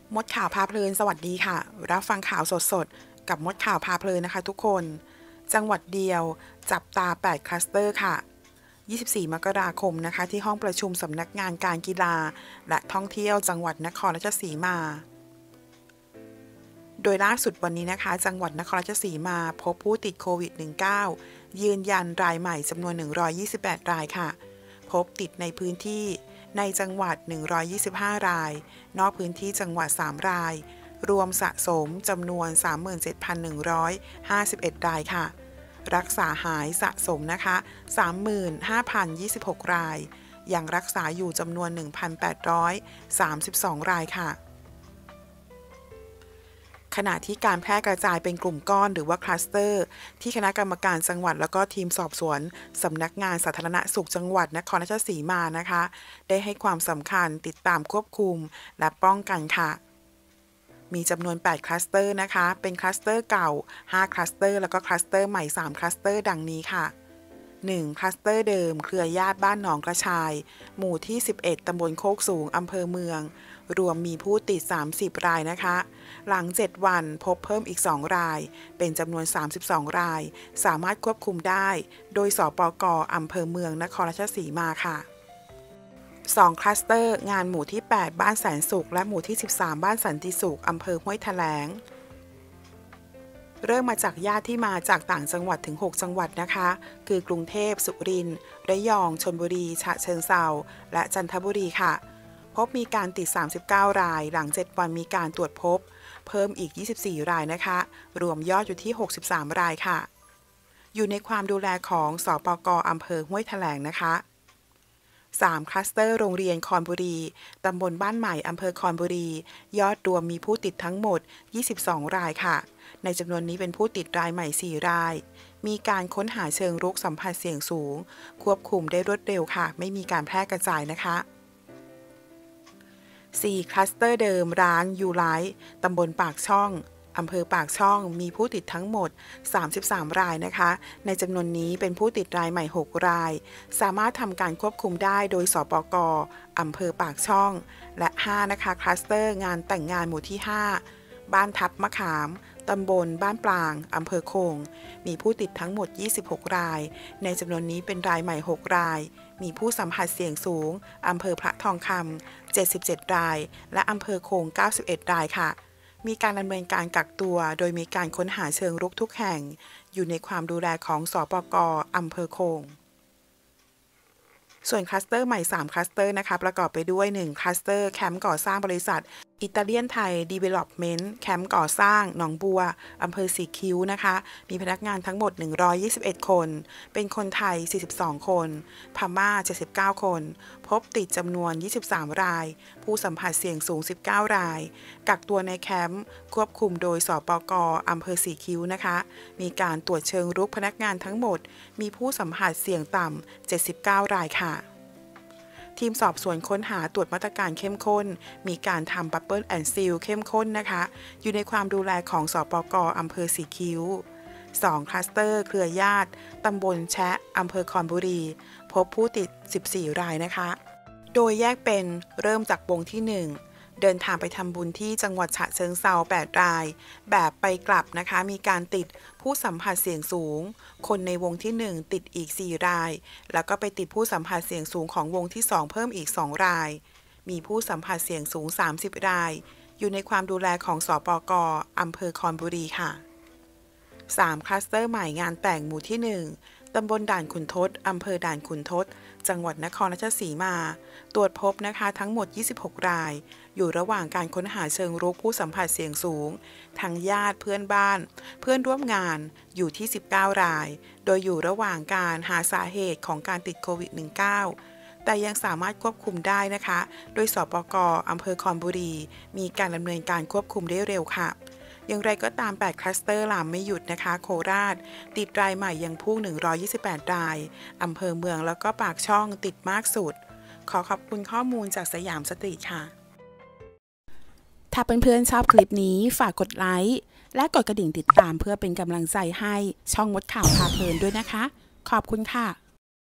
มดข่าวพาเพลินสวัสดีค่ะรับฟังข่าวสดๆกับมดข่าวพาเพลินนะคะทุกคนจังหวัดเดียวจับตา8คลัสเตอร์ค่ะ24 มกราคมนะคะที่ห้องประชุมสำนักงานการกีฬาและท่องเที่ยวจังหวัดนครราชสีมาโดยล่าสุดวันนี้นะคะจังหวัดนครราชสีมาพบผู้ติดโควิด -19 ยืนยันรายใหม่จำนวน128รายค่ะพบติดในพื้นที่ในจังหวัด125รายนอกพื้นที่จังหวัด3รายรวมสะสมจำนวน 37,151 รายค่ะรักษาหายสะสมนะคะ 35,026 รายยังรักษาอยู่จำนวน 1,832 รายค่ะขณะที่การแพร่กระจายเป็นกลุ่มก้อนหรือว่าคลัสเตอร์ที่คณะกรรมการจังหวัดแล้วก็ทีมสอบสวนสำนักงานสาธารณสุขจังหวัดนครราชสีมานะคะได้ให้ความสำคัญติดตามควบคุมและป้องกันค่ะมีจำนวน8คลัสเตอร์นะคะเป็นคลัสเตอร์เก่า5คลัสเตอร์แล้วก็คลัสเตอร์ใหม่3คลัสเตอร์ดังนี้ค่ะ1คลัสเตอร์เดิมเครือญาติบ้านหนองกระชายหมู่ที่11ตำบลโคกสูงอำเภอเมืองรวมมีผู้ติด30รายนะคะหลัง7วันพบเพิ่มอีก2รายเป็นจำนวน32รายสามารถควบคุมได้โดยสปก.อำเภอเมืองนครราชสีมาค่ะ2คลัสเตอร์งานหมู่ที่8บ้านแสนสุขและหมู่ที่13บ้านสันติสุขอำเภอห้วยแถลงเริ่มมาจากญาติที่มาจากต่างจังหวัดถึง6จังหวัดนะคะคือกรุงเทพสุรินทร์ระยองชลบุรีฉะเชิงเทราและจันทบุรีค่ะพบมีการติด39รายหลัง7วันมีการตรวจพบเพิ่มอีก24รายนะคะรวมยอดอยู่ที่63รายค่ะอยู่ในความดูแลของสปก.อำเภอห้วยแถลงนะคะ3คลัสเตอร์โรงเรียนคอนบุรีตำบลบ้านใหม่อำเภอคอนบุรียอดรวมมีผู้ติดทั้งหมด22รายค่ะในจำนวนนี้เป็นผู้ติดรายใหม่4รายมีการค้นหาเชิงรุกสัมผัสเสี่ยงสูงควบคุมได้รวดเร็วค่ะไม่มีการแพร่กระจายนะคะ4คลัสเตอร์เดิมร้านยูไลท์ตำบลปากช่องอำเภอปากช่องมีผู้ติดทั้งหมด33รายนะคะในจำนวนนี้เป็นผู้ติดรายใหม่6รายสามารถทำการควบคุมได้โดยสปก.อำเภอปากช่องและ5นะคะคลัสเตอร์งานแต่งงานหมู่ที่5บ้านทับมะขามตำบลบ้านปลางอำเภอโคงมีผู้ติดทั้งหมด26รายในจำนวนนี้เป็นรายใหม่6รายมีผู้สัมผัสเสี่ยงสูงอำเภอพระทองคำ77รายและอำเภอโคง91รายค่ะมีการดำเนินการกักตัวโดยมีการค้นหาเชิงรุกทุกแห่งอยู่ในความดูแลของสปก.อำเภอโคงส่วนคลัสเตอร์ใหม่3คลัสเตอร์นะคะประกอบไปด้วย1คลัสเตอร์แคมป์ก่อสร้างบริษัทอิตาเลียนไทยดีเวล็อปเมนต์แคมป์ก่อสร้างหนองบัวอำเภอสีคิ้วนะคะมีพนักงานทั้งหมด121คนเป็นคนไทย42คนพม่า79คนพบติดจำนวน23รายผู้สัมผัสเสี่ยงสูง19รายกักตัวในแคมป์ควบคุมโดยสปก.อำเภอสีคิ้วนะคะมีการตรวจเชิงรุกพนักงานทั้งหมดมีผู้สัมผัสเสี่ยงต่ำ79รายค่ะทีมสอบสวนค้นหาตรวจมาตรการเข้มข้นมีการทำบับเบิ้ลแอนด์ซีลเข้มข้นนะคะอยู่ในความดูแลของสปก.อำเภอสีคิ้ว2คลัสเตอร์เครือญาติตำบลแชะอำเภอคอนบุรีพบผู้ติด14รายนะคะโดยแยกเป็นเริ่มจากวงที่1เดินทางไปทำบุญที่จังหวัดฉะเชิงเทรา8รายแบบไปกลับนะคะมีการติดผู้สัมผัสเสี่ยงสูงคนในวงที่1ติดอีก4รายแล้วก็ไปติดผู้สัมผัสเสี่ยงสูงของวงที่2เพิ่มอีก2รายมีผู้สัมผัสเสี่ยงสูง30รายอยู่ในความดูแลของสปก.อำเภอคอนบุรีค่ะ3คลัสเตอร์ใหม่งานแต่งหมู่ที่1ตำบลด่านขุนทดอำเภอด่านขุนทดจังหวัดนครราชสีมาตรวจพบนะคะทั้งหมด26รายอยู่ระหว่างการค้นหาเชิงรุกผู้สัมผัสเสี่ยงสูงทั้งญาติเพื่อนบ้านเพื่อนร่วมงานอยู่ที่19รายโดยอยู่ระหว่างการหาสาเหตุของการติดโควิด -19 แต่ยังสามารถควบคุมได้นะคะโดยสปก.อำเภอคอนบุรีมีการดำเนินการควบคุมได้เร็วค่ะอย่างไรก็ตาม8คลัสเตอร์ลามไม่หยุดนะคะโคราชติดรายใหม่ยังพุ่ง128รายอำเภอเมืองแล้วก็ปากช่องติดมากสุดขอขอบคุณข้อมูลจากสยามสตรีทค่ะถ้าเพื่อนๆชอบคลิปนี้ฝากกดไลค์และกดกระดิ่งติดตามเพื่อเป็นกำลังใจให้ช่องมดข่าวพาเพลินด้วยนะคะขอบคุณค่ะ